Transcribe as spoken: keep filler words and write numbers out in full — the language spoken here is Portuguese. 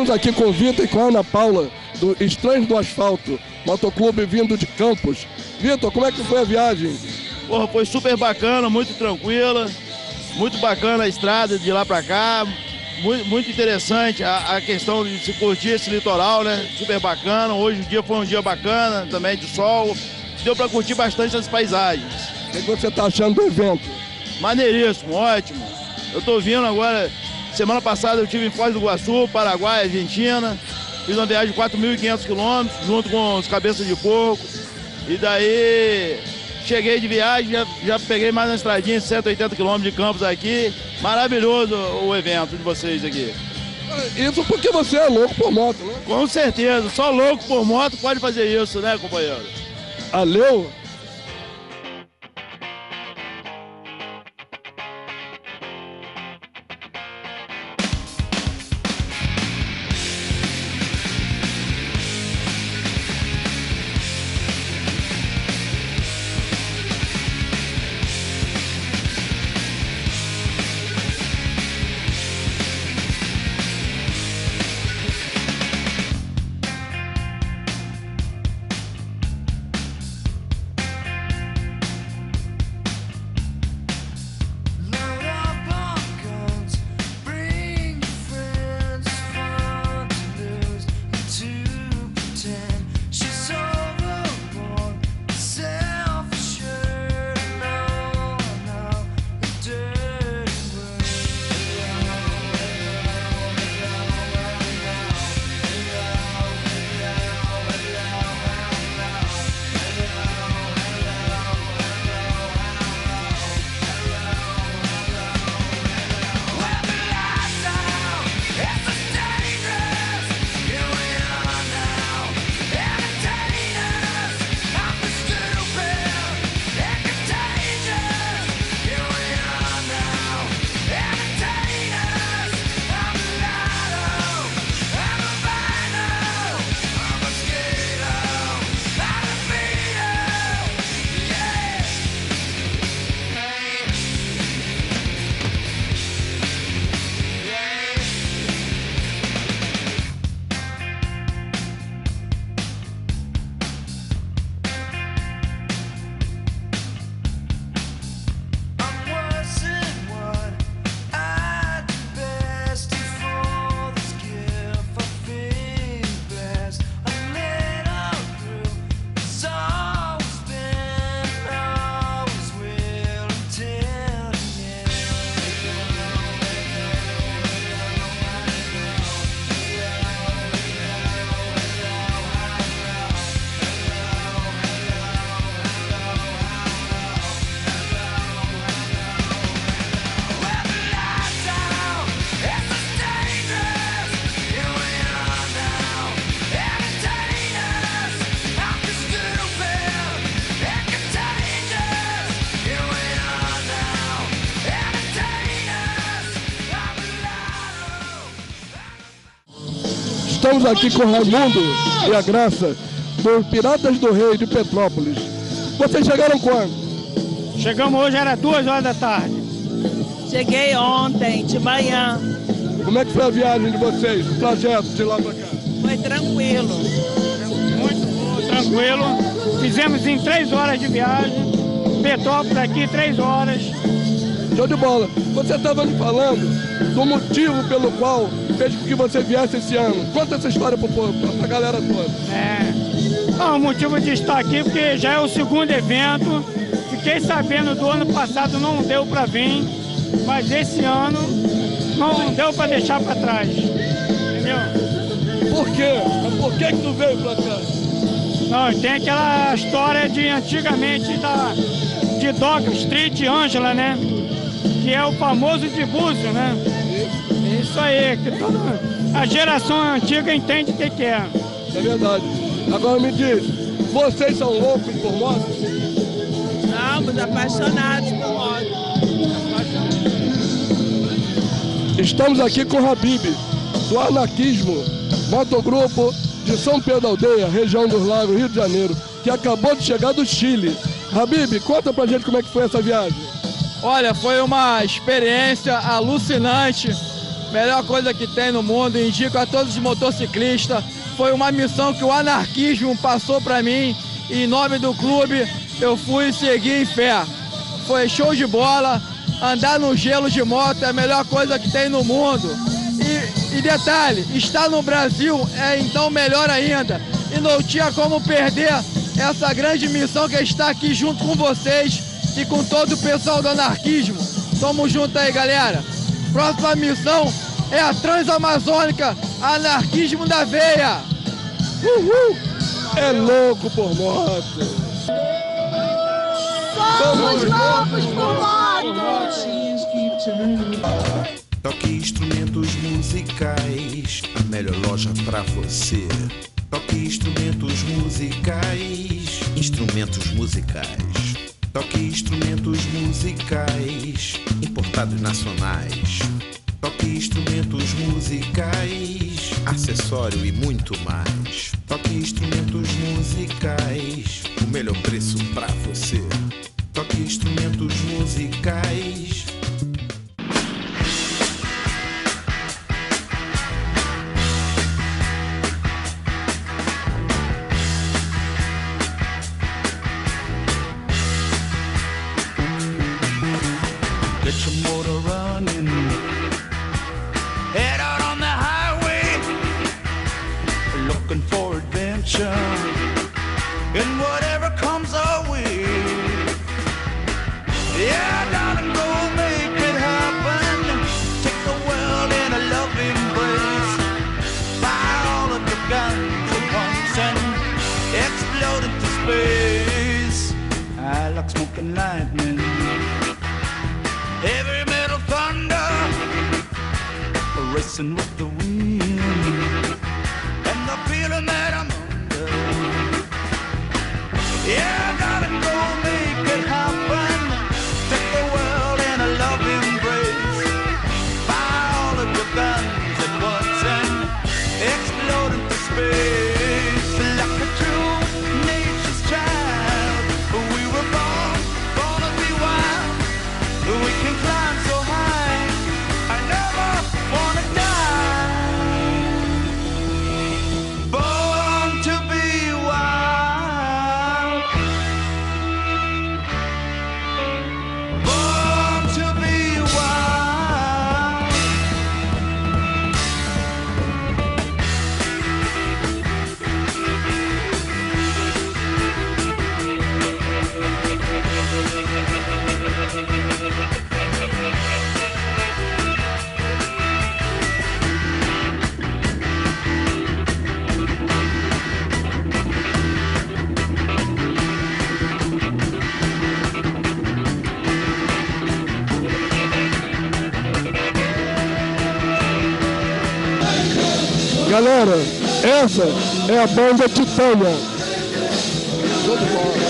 Estamos aqui com o Vitor e com a Ana Paula, do Estranhos do Asfalto, motoclube vindo de Campos. Vitor, como é que foi a viagem? Porra, foi super bacana, muito tranquila, muito bacana a estrada de lá pra cá, muito, muito interessante a, a questão de se curtir esse litoral, né? Super bacana, hoje o dia foi um dia bacana, também de sol, deu pra curtir bastante as paisagens. O que você tá achando do evento? Maneiríssimo, ótimo. Eu tô vindo agora, semana passada eu estive em Foz do Iguaçu, Paraguai, Argentina, fiz uma viagem de quatro mil e quinhentos quilômetros, junto com os cabeças de porco, e daí cheguei de viagem, já, já peguei mais uma estradinha de cento e oitenta quilômetros de Campos aqui. Maravilhoso o evento de vocês aqui. Isso porque você é louco por moto, né? Com certeza, só louco por moto pode fazer isso, né, companheiro? Valeu! Estamos aqui com o Raimundo e a Graça, dos Piratas do Rei de Petrópolis. Vocês chegaram quando? Chegamos hoje, era duas horas da tarde. Cheguei ontem, de manhã. Como é que foi a viagem de vocês, o trajeto de lá para cá? Foi tranquilo. Muito bom, tranquilo. Fizemos em três horas de viagem. Petrópolis aqui, três horas. Show de bola. Você estava me falando do motivo pelo qual fez com que você viesse esse ano. Conta essa história para a galera toda. É. Não, o motivo de estar aqui é porque já é o segundo evento. Fiquei sabendo do ano passado, não deu para vir, mas esse ano não deu para deixar para trás. Entendeu? Por quê? Mas por que que tu veio para cá? Não, tem aquela história de antigamente da, de Doca Street Angela, né? Que é o famoso de Búzio, né? Isso aí, que toda a geração antiga entende o que, que é. É verdade. Agora me diz, vocês são loucos por moto? Somos apaixonados por moto. Estamos aqui com o Habib, do Anarquismo, motogrupo de São Pedro da Aldeia, região dos Lagos, Rio de Janeiro, que acabou de chegar do Chile. Habib, conta pra gente como é que foi essa viagem. Olha, foi uma experiência alucinante. melhor coisa que tem no mundo, indico a todos os motociclistas. Foi uma missão que o anarquismo passou para mim e em nome do clube eu fui seguir em fé. Foi show de bola, andar no gelo de moto é a melhor coisa que tem no mundo. E, e detalhe, estar no Brasil é então melhor ainda. E não tinha como perder essa grande missão que é estar aqui junto com vocês e com todo o pessoal do anarquismo. Tamo junto aí, galera. Próxima missão é a Transamazônica, anarquismo da veia. Uhul! É louco por moto. Somos loucos por moto. Toque instrumentos musicais, a melhor loja pra você. Toque instrumentos musicais, instrumentos musicais. Toque instrumentos musicais, importados nacionais. Toque instrumentos musicais, acessório e muito mais. Toque instrumentos musicais, o melhor preço pra você. Toque instrumentos musicais. Get your motor running, head out on the highway, looking for adventure, and whatever comes our way. Yeah, darling, go make it happen, take the world in a loving embrace, fire all of your guns at once and explode into space. I like smoking lightning, heavy metal thunder, racing with the wind, and the feeling that I'm under. Yeah, I gotta go make it happen, take the world in a love embrace, fire all of your guns at once and explode into space. Like a true nature's child, we were born, born to be wild. We can climb so high, I never wanna die. Born to be wild, born to be wild. Galera, essa é a banda Titânia. Show de bola.